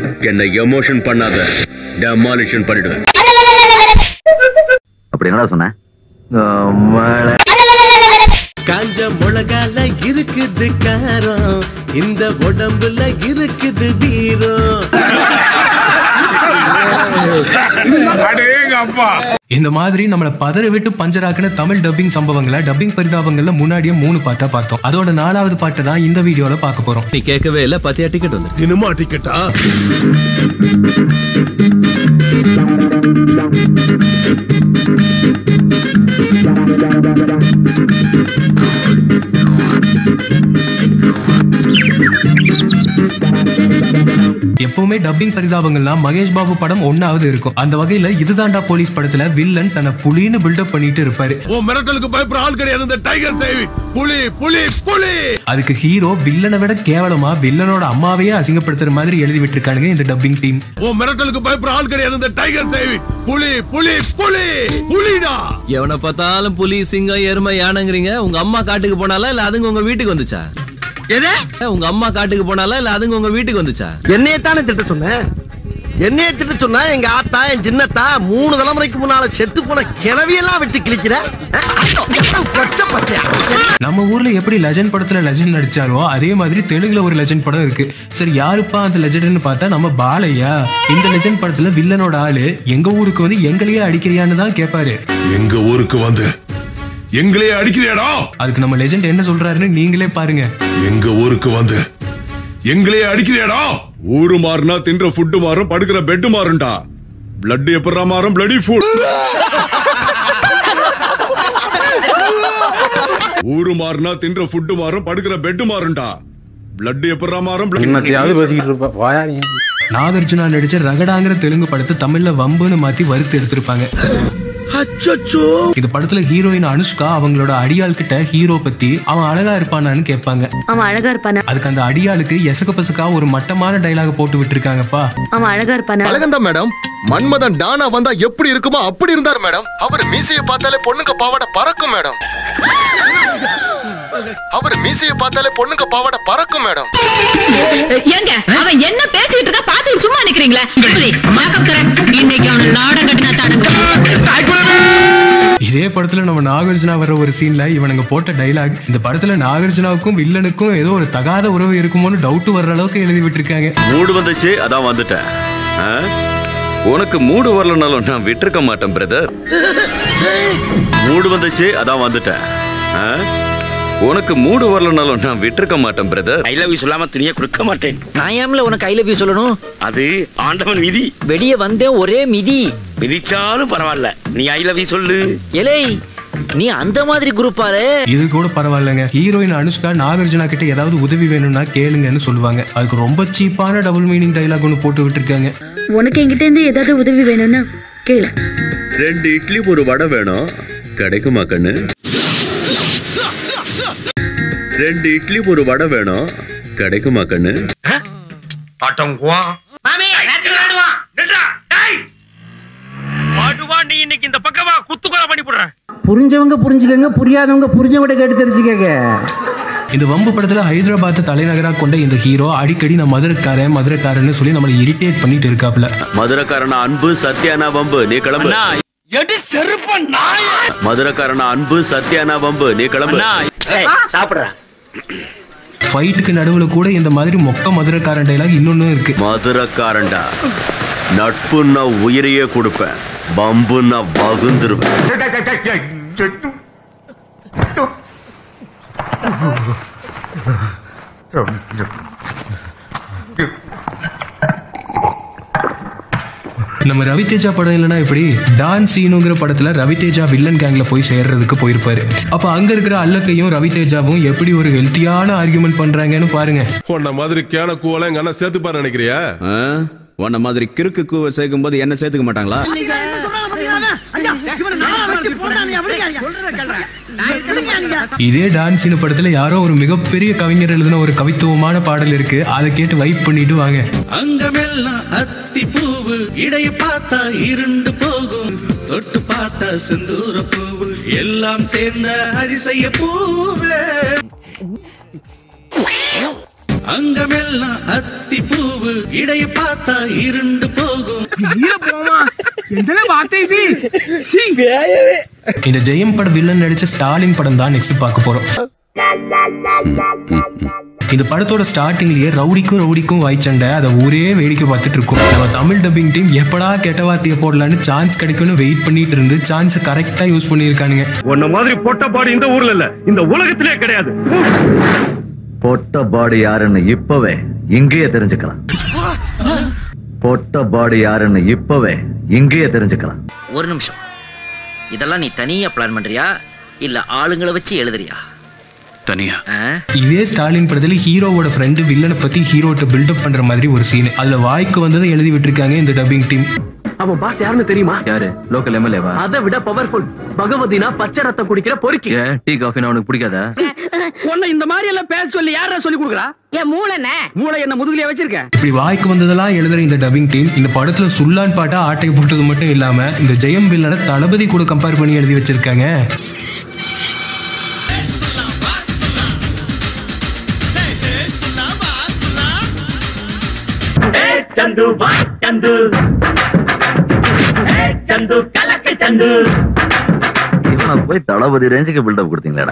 என்ன எமோஷன் பண்ணாத, டெமாலிஷன் பண்ணிடுவேன். அப்படி என்னடா சொன்ன? காஞ்ச முளகால இருக்குது காரம், இந்த உடம்புல இருக்குது வீரம். இந்த மாதிரி நம்மள பதற விட்டு பஞ்சராக்குன தமிழ் டப்பிங் சம்பவங்களை டப்பிங் பரிதாபங்கள்ல முன்னாடியே 3 பாட்டா பார்த்தோம். அதோட 4வது பாட்டு தான் இந்த வீடியோல பார்க்க போறோம். நீ கேட்கவே இல்ல, பாத்தியா டிக்கெட் வந்து சினிமா டிக்கெட்டா? எப்பவுமே டப்பிங் பரிதாபங்கள்னா மகேஷ் பாபு படம் 1வது இருக்கும். அந்த வகையில இதுதான்டா போலீஸ் படத்துல வில்லன் தன்னை புலின்னு பில்டப் பண்ணிட்டு இருப்பாரு. ஓ மிரட்டலுக்கு பயப்படுற ஆள் கிடையாது இந்த டைகர் டேவிட். புலி புலி புலி. அதுக்கு ஹீரோ வில்லனை விட கேவலமா வில்லனோட அம்மாவையே அசிங்கப்படுத்துற மாதிரி எழுதி விட்டுருக்கானுங்க இந்த டப்பிங் டீம். ஓ மிரட்டலுக்கு பயப்படுற ஆள் கிடையாது இந்த டைகர் டேவிட். புலி புலி புலி புலிடா. எவனை பார்த்தாலும் புலி சிங்கம் எருமை யானைங்கறீங்க. உங்க அம்மா காட்டுக்கு போனாலா இல்ல அதுங்க உங்க வீட்டுக்கு வந்துச்சா? எது? உங்க அம்மா காட்டுக்கு போனாலா இல்ல அதுங்க உங்க வீட்டுக்கு வந்துச்சா? என்னைய தானே திட்ட சொன்னேன். என்னைய திட்ட சொன்னா எங்க ஆத்தா என் சின்னத்தா 3 தலைமுறைக்கு முன்னால செத்து போன கிளவியெல்லாம் வெட்டி கிழிக்கிற. நம்ம ஊர்ல எப்படி லெஜண்ட் படத்துல லெஜண்ட் நடிச்சாரோ அதே மாதிரி தெலுங்குல ஒரு லெஜண்ட் படம் இருக்கு. சரி, யாருப்பா அந்த லெஜண்ட்னு பார்த்தா நம்ம பாலையா. இந்த லெஜண்ட் படத்துல வில்லனோட ஆளு எங்க ஊருக்கு வந்து எங்களையே அடிக்கிறியான்னு தான் கேட்பாரு. எங்க ஊருக்கு வந்து எங்களையே அடிக்கிறியாடா? அதுக்கு நம்ம லெஜண்ட் என்ன சொல்றாருன்னு நீங்களே பாருங்க. எங்க ஊருக்கு வந்து எங்களையே அடிக்கிறியாடா? ஊரு மாறினா தின்ற ஃபுட்டு மாறும், படுக்கிற பெட் மாறும்டா. பிளட் எப்பறா மாறும்? Bloody food. ஊரு மாறினா தின்ற ஃபுட்டு மாறும், படுக்கிற பெட் மாறும்டா. பிளட் எப்பறா மாறும்? பேசிக்கிட்டு இருப்பா வாயா நீ. நாகார்ஜுனா நடிச்ச ரகடாங்கிற தெலுங்கு படத்தை தமிழ்ல வம்புன்னு மாத்தி வறுத்து எடுத்திருப்பாங்க. இந்த படத்துல ஹீரோயின் அனுஷ்கா அவங்களோட அடியாள் கிட்ட ஹீரோ பத்தி அவன் அழகா இருப்பானான்னு கேட்பாங்க. அவன் அழகா இருப்பானா? அதுக்கு அந்த அடியாளுக்கு எசக்க பசக்கா ஒரு மட்டமான டைலாக போட்டு விட்டுருக்காங்கப்பா. அவன் அழகா இருப்பானா? அழகந்தா மேடம். மன்மதன் டானா வந்தா எப்படி இருக்குமோ அப்படி இருந்தார் மேடம். அவர் மீசையை பார்த்தாலே பொண்ணுங்க பாவாடை பறக்கும் மேடம். அவர் மீசையை பார்த்தாலே பொண்ணுங்க பாவாடை பறக்கும் மேடம். ஏங்க அவன் என்ன பேசிட்டு இருக்கா பாத்து சும்மா நிக்கிறீங்களா? இன்னைக்கு அவன் நாடகம் கட்டினா தானங்க. இதே படத்துல நம்ம நாகார்ஜுனா வர ஒரு சீன்ல இவனுங்க போட்ட டைலாக் இந்த படத்துல நாகார்ஜுனாவுக்கும் வில்லனுக்கும் ஏதோ ஒரு தகாத உறவு இருக்குமோன்னு டவுட் வர்ற அளவுக்கு எழுதி விட்டுருக்காங்க. மூடு வந்துச்சு, அதான் வந்துட்டேன். உனக்கு மூடு வரலனாலும் நான் விட்டுருக்க மாட்டேன் பிரதர். மூடு வந்துச்சு, அதான் வந்துட்டேன். உனக்கு மூடு வரலனாலும் நான் விட்டுருக்க மாட்டேன் பிரதர். ஐ லவ் யூ சொல்லாம துணியை கொடுக்க மாட்டேன். நான் ஏம்ல உனக்கு ஐ லவ் யூ சொல்லணும்? அது ஆண்டவன் விதி. வெளியே வந்தேன் ஒரே மிதி. மிதிச்சாலும் பரவாயில்ல, நீ ஐ லவ் யூ சொல்லு. எலே நீ அந்த மாதிரி குரூப்பாரு. இது கூட பரவாயில்லைங்க. ஹீரோயின் அனுஷ்கா நாகார்ஜுனா கிட்ட ஏதாவது உதவி வேணும்னா கேளுங்கன்னு சொல்லுவாங்க. அதுக்கு ரொம்ப சீப்பான டபுள் மீனிங் டைலாக் ஒன்று போட்டு விட்டுருக்காங்க. உனக்கு என்கிட்ட இருந்து ஏதாவது உதவி வேணும்னா கேளு. 2 இட்லி ஒரு வடை வேணும், கிடைக்குமா கண்ணு? 2 இட்லி ஒரு வடை வேணும், கிடைக்குமா கண்ணு? நீ இன்னைக்கு இந்த பக்கமா குத்துக்கொலை பண்ணி போடுற. புரிஞ்சவங்க புரிஞ்சுக்கங்க, புரியாதவங்க புரிஞ்சவங்க கேட்டு தெரிஞ்சுக்கங்க. இந்த வம்பு படத்துல ஹைதராபாத் தலைநகரா கொண்ட இந்த ஹீரோ அடிக்கடி நான் மதுரைக்காரன்னு சொல்லி நம்மளை இரிட்டேட் பண்ணிட்டு இருக்காப்ல. மதுரைக்காரனா அன்பு, சத்யானா வம்பு, நீ கிளம்பு. மதுரைக்காரனா அன்பு, சத்யானா வம்பு, நீ கிளம்பு. சாப்பிடுறேன். ஃபைட்டுக்கு நடுவுல கூட இந்த மாதிரி மொக்க மதுரைக்காரன் டைலாக் இன்னொன்னு இருக்கு. மதுரைக்காரன்டா, நட்புன்னா உயிரையே கொடுப்பேன், பம்புன்னா பகுந்துருவேன். நம்ம ரவிதேஜா படம் இல்லைன்னா எப்படி டான் சீனுங்கிற படத்துல ரவிதேஜா வில்லன் கேங்ல போய் சேர்றதுக்கு போயிருப்பாரு. அப்ப அங்க இருக்கிற அல்லக்கையும் ரவிதேஜாவும் எப்படி ஒரு ஹெல்த்தியான ஆர்குமெண்ட் பண்றாங்கன்னு பாருங்க. உன்ன மாதிரி கேன கூவல எங்க அண்ணன் சேர்த்து பாரு நினைக்கிறியா? உன்ன மாதிரி கிறுக்கு கூவ சேர்க்கும் போது என்ன சேர்த்துக்க மாட்டாங்களா? இதே டான் சீனு படத்துல யாரோ ஒரு மிகப்பெரிய கவிஞர் எழுதின ஒரு கவித்துவமான பாடல் இருக்கு. அதை கேட்டு வைப் பண்ணிட்டு வாங்க. அங்கமெல்லாம் அத்தி பூவு, இடைய பார்த்தா இருண்டு போகும், தொட்டு பார்த்தா செந்தூர பூவு, எல்லாம் சேர்ந்த அதிசய பூவே. அங்கமெல்லாம் அத்தி பூவு இடைய பார்த்தா இருண்டு போகும். இந்த ஜெயம் பட வில்லன் நடிச்ச ஸ்டாலின் படம் தான் நெக்ஸ்ட் பார்க்க போறோம். இந்த படத்தோட ஸ்டார்டிங்லயே ரவுடிக்கும் வாய்ச்சண்டை அதை ஒரே வேடிக்கை பார்த்துட்டு இருக்கோம். நம்ம தமிழ் டப்பிங் டீம் எப்படா கெட்ட வார்த்தையை போடலான்னு சான்ஸ் கிடைக்கும்னு வெயிட் பண்ணிட்டு இருந்து சான்ஸ் கரெக்டா யூஸ் பண்ணிருக்கானுங்க. உன்ன மாதிரி பொட்ட பாடி இந்த ஊர்ல இல்ல, இந்த உலகத்திலே கிடையாது. பொட்ட பாடி யாருன்னு இப்பவே இங்கேயே தெரிஞ்சுக்கலாம். பொட்ட பாடி யாருன்னு இப்பவே இங்கேயே தெரிஞ்சுக்கலாம். ஒரு நிமிஷம், இதெல்லாம் நீ தனியா பிளான் பண்றியா இல்ல ஆளுங்களை வச்சு எழுதுறியா? தனியா. இதே ஸ்டாலின் படத்துல ஹீரோவோட ஃப்ரெண்டு வில்லனை பத்தி ஹீரோட்ட பில்டப் பண்ற மாதிரி ஒரு சீன், அதுல வாய்க்கு வந்ததை எழுதி விட்டுருக்காங்க இந்த டப்பிங் டீம். அவன் பாஸ் யாருன்னு தெரியுமா? யாரு? லோக்கல் எம்எல்ஏவா? அதை விட பவர்ஃபுல் பகவதினா பச்சை ரத்தம் குடிக்கிற பொறுக்கி. டீ காஃபினா உனக்கு பிடிக்காதா? உன்னை இந்த மாதிரி எல்லாம் பேச சொல்லி யாரா சொல்லி கொடுக்குறா? என் மூளை என்ன முதுகுலயே வச்சிருக்க? இப்படி வாய்க்கு வந்ததெல்லாம் எழுதுற இந்த டப்பிங் டீம் இந்த படத்துல சுல்லான் பாட்டா ஆட்டை போட்டது மட்டும் இல்லாம இந்த ஜெயம் வில்லனை தளபதி கூட கம்பேர் பண்ணி எழுதி வச்சிருக்காங்க. சந்து வா சந்து, சந்து கலக்கு சந்து. இவன் போய் தளபதி ரேஞ்சுக்கு பில்டப் கொடுத்தீங்களாடா?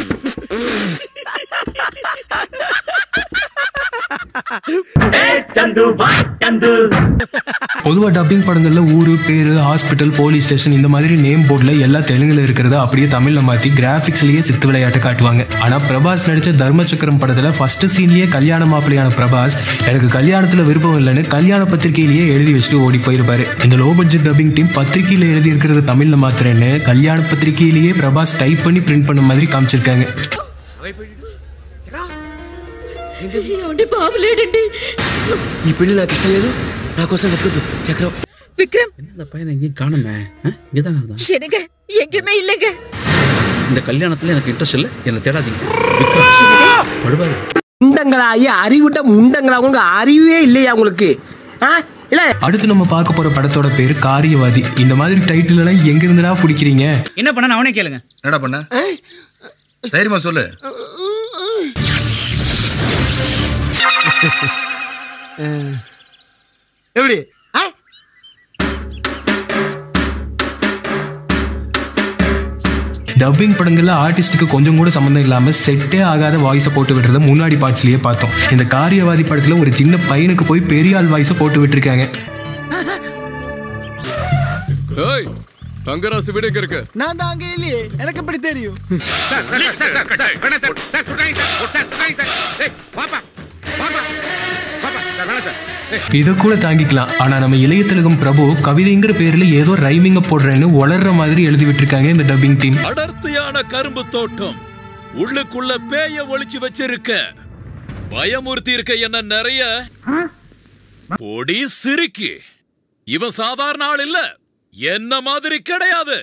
பொதுவா டப்பிங் படங்கள்ல ஊரு பேரு ஹாஸ்பிட்டல் போலீஸ் ஸ்டேஷன் இந்த மாதிரி நேம் போர்ட்ல எல்லா தெலுங்குல இருக்கிறத அப்படியே தமிழ்ல மாத்தி கிராபிக்ஸ்லயே சித்து விளையாட்டு காட்டுவாங்க. ஆனா பிரபாஸ் நடிச்ச தர்மசக்கரம் படத்துல ஃபர்ஸ்ட் சீன்லயே கல்யாண மாப்பிள்ளையான பிரபாஸ் எனக்கு கல்யாணத்துல விருப்பம் இல்லைன்னு கல்யாண பத்திரிகையிலேயே எழுதி வச்சுட்டு ஓடி போயிருப்பாரு. இந்த லோ பட்ஜெட் டப்பிங் டீம் பத்திரிகையில எழுதி இருக்கிறது தமிழ்ல மாத்திரன்னு கல்யாண பத்திரிகையிலேயே பிரபாஸ் டைப் பண்ணி பிரிண்ட் பண்ண மாதிரி காமிச்சிருக்காங்க. ఈ పెళ్లి నాకు ఇష్టం లేదు, నా కోసం వెతకదు చక్రం. விக்ரம், இந்த பையனை எங்கேயும் காணுமே. இங்கதான் எனக்கு எங்கேயுமே இல்லைங்க. இந்த கல்யாணத்துல எனக்கு இன்ட்ரெஸ்ட் இல்ல, என்ன தேடாதீங்க. விக்ரம் படுவாரு. முண்டங்களா ஐயா, அறிவுட்ட முண்டங்களா? உங்க அறிவே இல்லையா உங்களுக்கு? அடுத்து நம்ம பார்க்க போற படத்தோட பேரு காரியவாதி. இந்த மாதிரி டைட்டில் எல்லாம் எங்க இருந்துடா பிடிக்கிறீங்க? என்ன பண்ண அவனே கேளுங்க. என்னடா பண்ண? தைரியமா சொல்லு. எப்படி டப்பிங் படங்கள்ல ஆர்டிஸ்டுக்கு கொஞ்சம் கூட சம்பந்தம் இல்லாம செட்டே ஆகாத வாய்ஸை போட்டு விட்டுறத முன்னாடி பார்ட்ஸ்லயே பார்த்தோம். இந்த காரியவாதி படத்துல ஒரு சின்ன பையனுக்கு போய் பெரிய ஆள் வாய்ஸை போட்டு விட்டுருக்காங்க. தங்கராசு வீடு எங்க இருக்கு? நான் தான் அங்க இல்லையே, எனக்கு எப்படி தெரியும்? இத கூட தாங்கிக்கலாம். ஆனா நம்ம இளைய திலகம் பிரபு கவிதைங்கிற பேர்ல ஏதோ ரைமிங்க போடுறேன்னு வளர்ற மாதிரி எழுதி விட்டுருக்காங்க இந்த டப்பிங் டீம். அடர்த்தியான கரும்பு தோட்டம், உள்ளுக்குள்ள பேய ஒளிச்சு வச்சிருக்க, பயமுறுத்தி இருக்க என்ன நிறைய பொடி சிரிக்கி. இவன் சாதாரண ஆள் இல்ல, என்ன மாதிரி கிடையாது.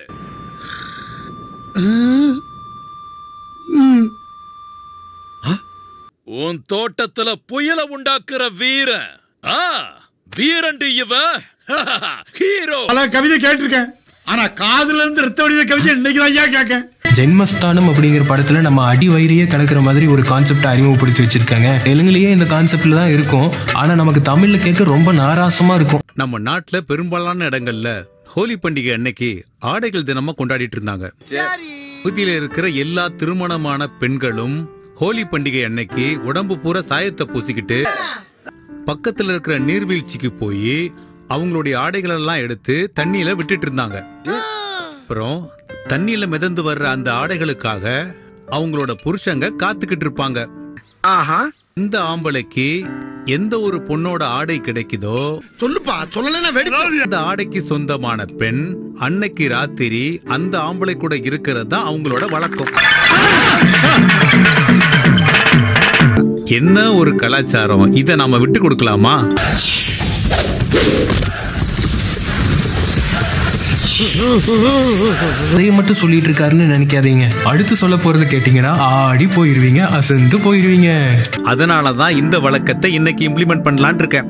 உன் தோட்டத்துல புயல உண்டாக்குற வீரன். வீரண்டி இவன் ஹீரோ. கவிதை கேட்டிருக்கேன், ஆனா காதுல இருந்து ரத்த வடித கவிதை இன்னைக்கு தான் கேட்க. ஜென்மஸ்தானம் அப்படிங்கிற படத்துல நம்ம அடி வயிறையே கலக்கிற மாதிரி ஒரு கான்செப்ட் அறிமுகப்படுத்தி வச்சிருக்காங்க. தெலுங்குலயே இந்த கான்செப்ட்ல தான் இருக்கும், ஆனா நமக்கு தமிழ்ல கேட்க ரொம்ப நாராசமா இருக்கும். நம்ம நாட்டுல பெரும்பாலான இடங்கள்ல ஹோலி பண்டிகை அன்னைக்கு ஆடைகள் தினமா கொண்டாடிட்டு இருந்தாங்க. பகுதியில இருக்கிற எல்லா திருமணமான பெண்களும் ஹோலி பண்டிகை அன்னைக்கு உடம்பு பூரா சாயத்தை பூசிக்கிட்டு பக்கத்துல இருக்கிற நீர்வீழ்ச்சிக்கு போய் அவங்களுடைய ஆடைகள் எல்லாம் எடுத்து தண்ணியில விட்டுட்டு இருந்தாங்க. அப்புறம் தண்ணியில மிதந்து வர்ற அந்த ஆடைகளுக்காக அவங்களோட புருஷங்க காத்துக்கிட்டு இருப்பாங்க. இந்த ஆம்பளைக்கு எந்த ஒரு பொண்ணோட ஆடை கிடைக்குதோ சொல்லுப்பா, சொல்லலைன்னா அந்த ஆடைக்கு சொந்தமான பெண் அன்னைக்கு ராத்திரி அந்த ஆம்பளை கூட இருக்கிறது தான் அவங்களோட வழக்கம். என்ன ஒரு கலாச்சாரம்! இதை நாம விட்டு கொடுக்கலாமா? அதை மட்டும் சொல்லிட்டு இருக்காருன்னு நினைக்காதீங்க. அடுத்து சொல்ல போறது கேட்டீங்கன்னா ஆடி போயிருவீங்க, அசந்து போயிருவீங்க. அதனாலதான் இந்த வழக்கத்தை இன்னைக்கு இம்ப்ளிமெண்ட் பண்ணலான் இருக்கேன்.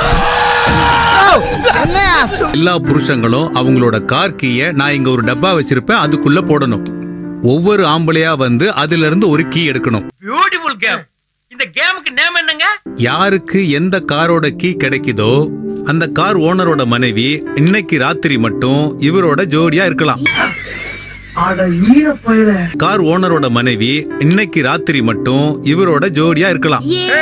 எல்லா புருஷங்களும் அவங்களோட கார் கீயை நான் இங்க ஒரு டப்பா வச்சிருப்பேன், அதுக்குள்ள போடணும். ஒவ்வொரு ஆம்பளையா வந்து அதுல இருந்து ஒரு கீ எடுக்கணும். Beautiful game. இந்த கேமுக்கு நேம் என்னங்க? யாருக்கு எந்த காரோட கீ கிடைக்குதோ அந்த கார் ஓனரோட மனைவி இன்னைக்கு ராத்திரி மட்டும் இவரோட ஜோடியா இருக்கலாம். கார் ஓனரோட மனைவி இன்னைக்கு ராத்திரி மட்டும் இவரோட ஜோடியா இருக்கலாம்.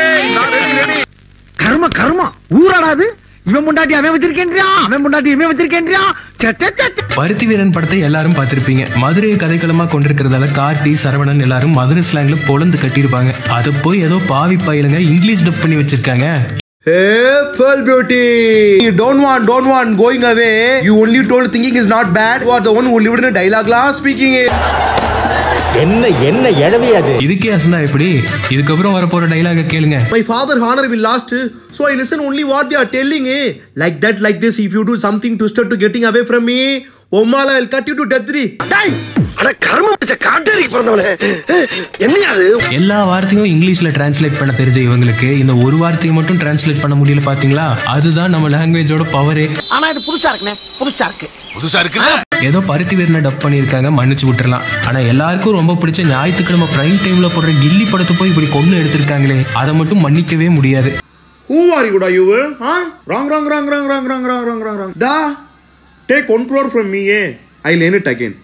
கர்ம கர்மா ஊராடாது. இவன் முண்டாட்டி அவன் வச்சிருக்கேன்றியான், அவன் முண்டாட்டி இவன் வச்சிருக்கேன்றியான். பருத்தி வீரன் படத்தை எல்லாரும் பார்த்திருப்பீங்க. மதுரையை கதைக்களமா கொண்டிருக்கிறதால கார்த்தி சரவணன் எல்லாரும் மதுரை ஸ்லாங்ல பொலந்து கட்டியிருப்பாங்க. அதை போய் ஏதோ பாவி பயிலுங்க இங்கிலீஷ் டப் பண்ணி வச்சிருக்காங்க. Hey, Pearl Beauty! You don't want going away. You only told thinking is not bad. You are the one who lived in a dialogue class speaking it. என்ன எழவியாது இதுக்கே அசந்தா எப்படி? இதுக்கப்புறம் வரப்போற டைலாக கேளுங்க. My father honor will last, so I listen only what they are telling. Like that, like this. If you do something twisted to getting away from me, Omala will cut you to death. அட கர்ம பிடிச்ச காட்டேரி பிறந்தவனே, என்னையா அது? எல்லா வார்த்தையும் இங்கிலீஷ்ல translate பண்ண தெரிஞ்ச இவங்களுக்கு இந்த ஒரு வார்த்தையை மட்டும் டிரான்ஸ்லேட் பண்ண முடியல பாத்தீங்களா? அதுதான் நம்ம லாங்குவேஜோட பவரே. ஆனா இது புதுசா இருக்குனே, புதுசா இருக்கு. ஏதோ பருத்தி வீரனை டப் பண்ணிருக்காங்க, மன்னிச்சு விட்டுறலாம். ஆனா எல்லாருக்கும் ரொம்ப பிடிச்ச ஞாயிற்றுக்கிழமை பிரைம் டைம்ல போடுற கில்லி படத்தை போய் இப்படி கொண்டு எடுத்திருக்காங்களே, அதை மட்டும் மன்னிக்கவே முடியாது. Who are you, you? Huh? Wrong. Da, take 1 crore from me, I'll earn it again.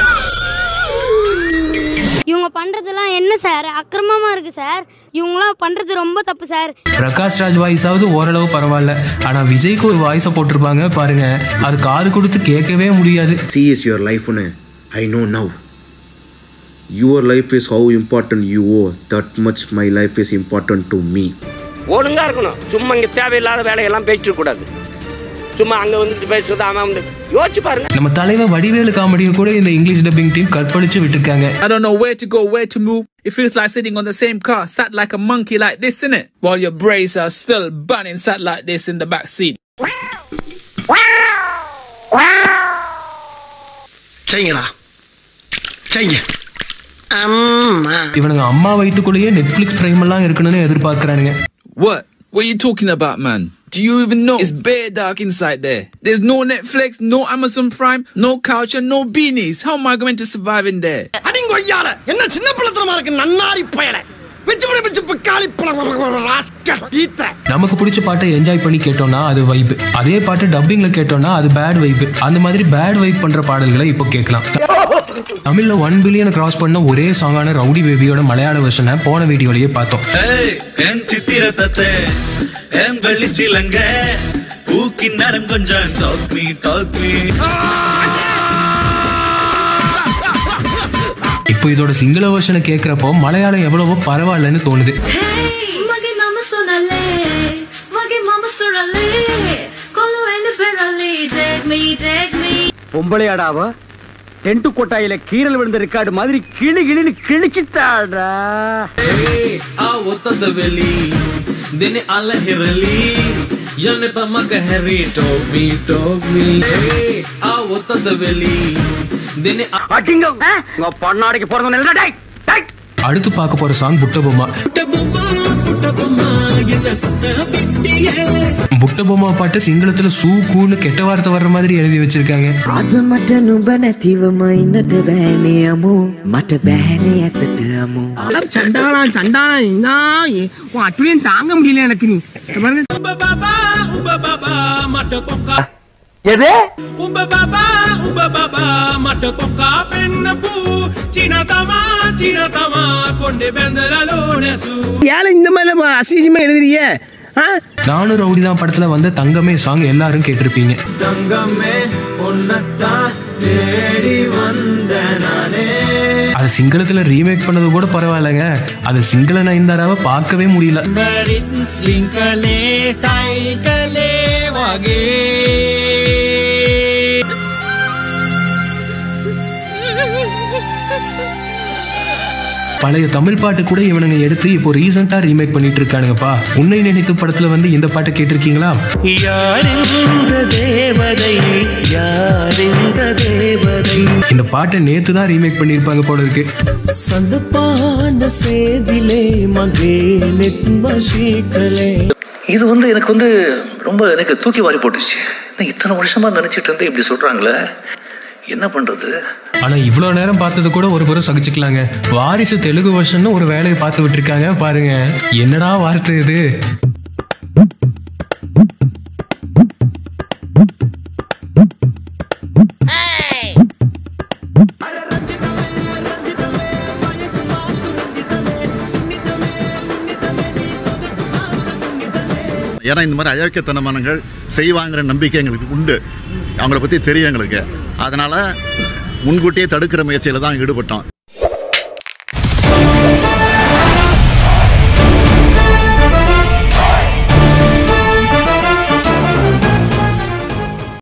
இவங்க பண்றதெல்லாம் என்ன சார்? அக்கிரமமா இருக்கு சார். இவங்களாம் பண்றது ரொம்ப தப்பு சார். பிரகாஷ் ராஜ் வாய்ஸாவது ஓரளவு பரவாயில்ல. ஆனா விஜய்க்கு ஒரு வாய்ஸை போட்டிருப்பாங்க பாருங்க, அது காது கொடுத்து கேட்கவே முடியாது. See is your life, I know now. Your life is how important you are. That much my life is important to me. ஒழுங்கா இருக்கணும். சும்மா இங்க தேவையில்லாத வேலையெல்லாம் பேசிட்டு கூடாது. சும்மா அங்க வந்து பேசுறது அவன் வந்து யோசிச்சு பாருங்க. நம்ம தலைவர் வடிவேலு காமெடியை கூட இந்த இங்கிலீஷ் டப்பிங் டீம் கற்பழிச்சு விட்டுருக்காங்க. I don't know where to go, where to move. It feels like sitting on the same car, sat like a monkey like this, innit? While your braids are still burning, sat like this in the back seat. செய்யுங்களா, செய்யுங்க. இவனுங்க அம்மா வயித்துக்குள்ளேயே Netflix prime எல்லாம் இருக்கணும்னு எதிர்பார்க்கறானுங்க. What are you talking about, man? Do you even know it's bare dark inside there? There's no Netflix, no Amazon Prime, no couch and no beanies. How am I going to survive in there? அடிங்கொய்யால என்ன சின்ன பிள்ளைத்தனமா இருக்கு நன்னாரி பயல. வெச்சு காலி rascal ஈத்ர. நமக்கு பிடிச்ச பாட்டை enjoy பண்ணி கேட்டோம்னா அது வைப். அதே பாட்டு டப்பிங்ல கேட்டோம்னா அது பேட் வைப். அந்த மாதிரி பேட் வைப் பண்ற பாடல்களை இப்போ கேட்கலாம். தமிழ்ல 1 பில்லியன் கிராஸ் பண்ண ஒரே சாங்கான ரவுடி பேபியோட மலையாள வெர்ஷனை போன வீடியோலயே பார்த்தோம். இப்போ இதோட சிங்கள வெர்ஷனை கேட்கிறப்போ மலையாளம் எவ்வளவோ பரவாயில்லன்னு தோணுது. பொம்பளையாடாவ டென்ட் கொட்டாயில கீரல் விழுந்த ரெக்கார்டு மாதிரி கிளி கிழிச்சிட்டாடா. ಆ ಒತ್ತದ ವೆಲಿ ದಿನೆ ಅಲ್ಲ ಹಿರಲಿ ಯನೆ ಪಮಕ ಹೆರಿ ಟೋಕ್ ಮೀ ಆ ಒತ್ತದ ವೆಲಿ ದಿನೆ அடிங்க உங்க பொண்ணாடிக்கு போறது இல்ல. டேய் அடுத்து பார்க்க போற சாங் புட்ட பொம்மா. புட்ட பொம்மா பாட்டு சிங்களத்துல சூக்கூன்னு கெட்ட வார்த்தை வர்ற மாதிரி எழுதி வச்சிருக்காங்க. அது மட்ட நுபன தீவமா இன்னட்டு வேணியமோ மட்ட வேணி அத்தட்டு அமோ சண்டானா உன் அட்டுலையும் தாங்க முடியல எனக்கு. நீ எது உம்ப பாபா மட்ட கொக்கா பெண்ண பூ சின்னதமா கொண்டு பெந்தரலோனசு. ஏல இந்த மாதிரி அசிங்கமா எழுதுறிய? நானும் ரவுடி தான் படத்துல வந்த தங்கமே சாங் எல்லாரும் கேட்டிருப்பீங்க. தங்கமே ஒன்னத்தான் தேடி வந்த நானே. அது சிங்களத்துல ரீமேக் பண்ணது கூட பரவாயில்லைங்க, அது சிங்கள நயன்தாராவை பார்க்கவே முடியல. லிங்கலே சைக்கலே வாகே. பழைய தமிழ் பாட்டு கூட இவனுங்க எடுத்து இப்போ ரீசெண்டா ரீமேக் பண்ணிட்டு இருக்கானுங்கப்பா. உன்னை நினைத்து படத்துல வந்து இந்த பாட்டை கேட்டிருக்கீங்களா? இந்த பாட்டை நேத்து தான் ரீமேக் பண்ணிருப்பாங்க போல இருக்கு. இது வந்து எனக்கு ரொம்ப தூக்கி வாரி போட்டுச்சு. இத்தனை வருஷமா நினைச்சிட்டு இருந்து இப்படி சொல்றாங்களே, என்ன பண்றது? ஆனா இவ்வளவு நேரம் பார்த்தது கூட ஒரு புறம் சகிச்சுக்கலாங்க. வாரிசு தெலுங்கு வருஷன் ஒரு வேலையை பார்த்து விட்டுருக்காங்க பாருங்க. என்னடா வார்த்தை இது? ஏன்னா இந்த மாதிரி அயோக்கியத்தனமானங்கள் செய்வாங்கிற நம்பிக்கை எங்களுக்கு உண்டு. அவங்கள பற்றி தெரியும் எங்களுக்கு. அதனால் முன்கூட்டியே தடுக்கிற முயற்சியில் தான் ஈடுபட்டோம்.